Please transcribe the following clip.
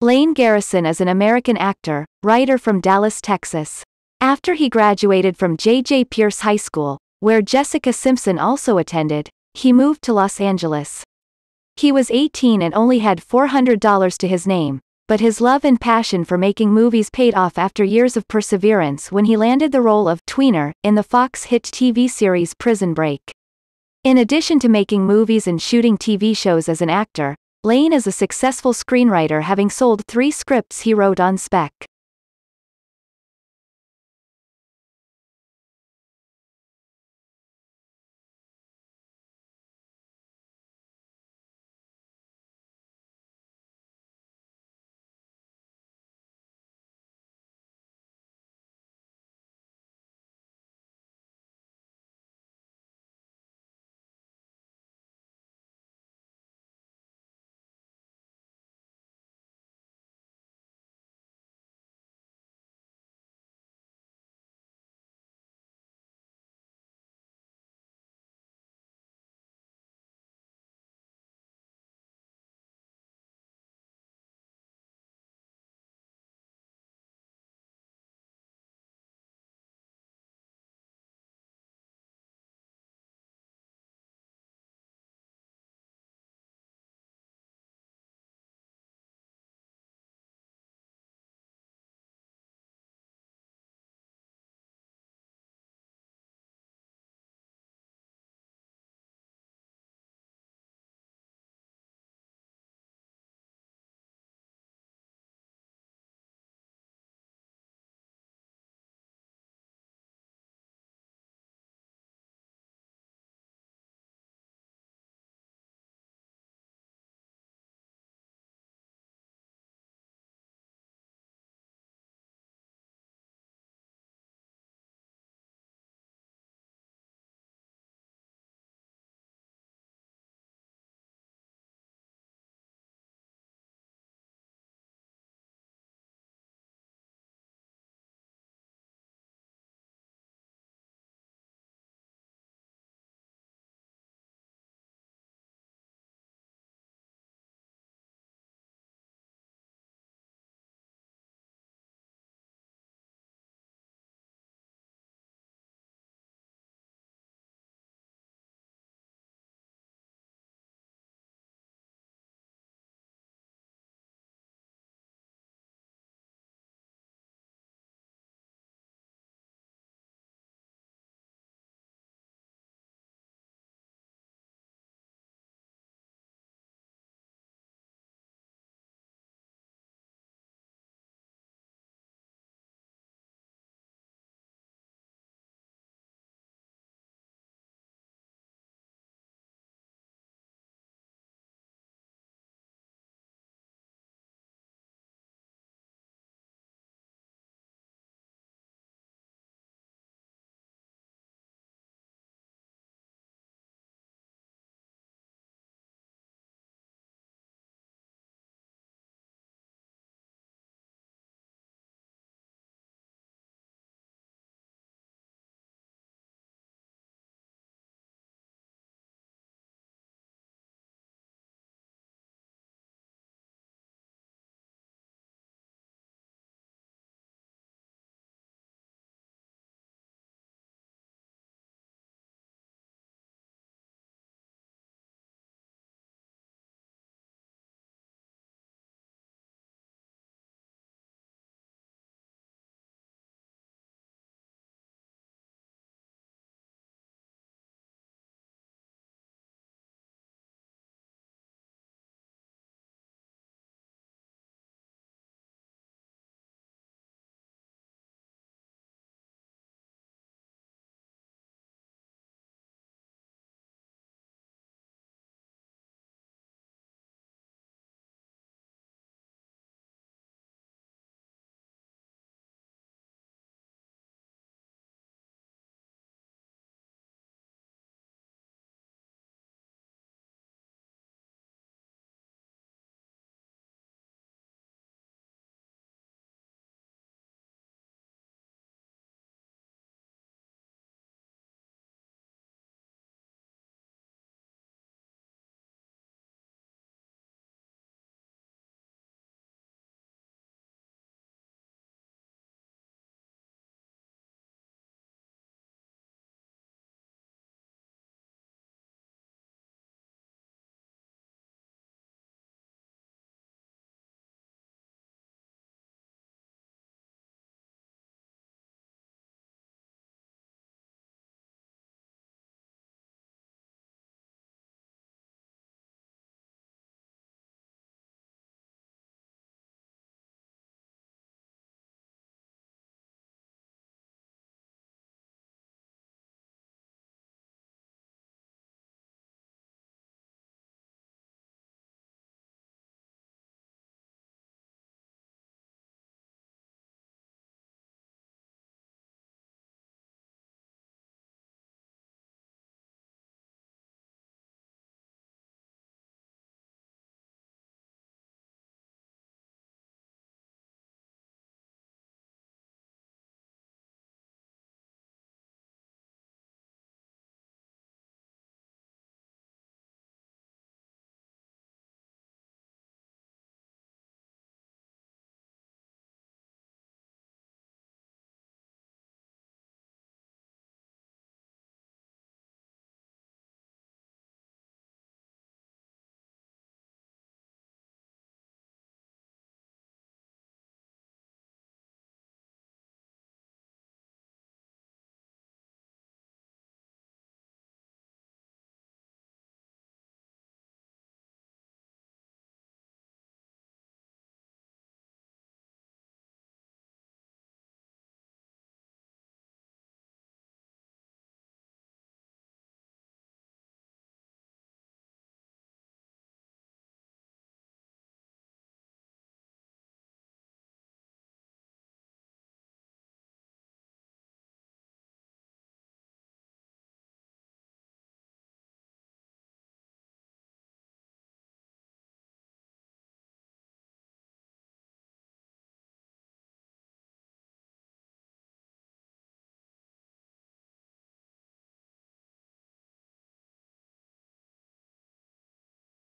Lane Garrison is an American actor, writer from Dallas, Texas. After he graduated from J.J. Pierce High School, where Jessica Simpson also attended, he moved to Los Angeles. He was 18 and only had $400 to his name, but his love and passion for making movies paid off after years of perseverance when he landed the role of Tweener in the Fox hit TV series Prison Break. In addition to making movies and shooting TV shows as an actor, Lane is a successful screenwriter, having sold 3 scripts he wrote on spec.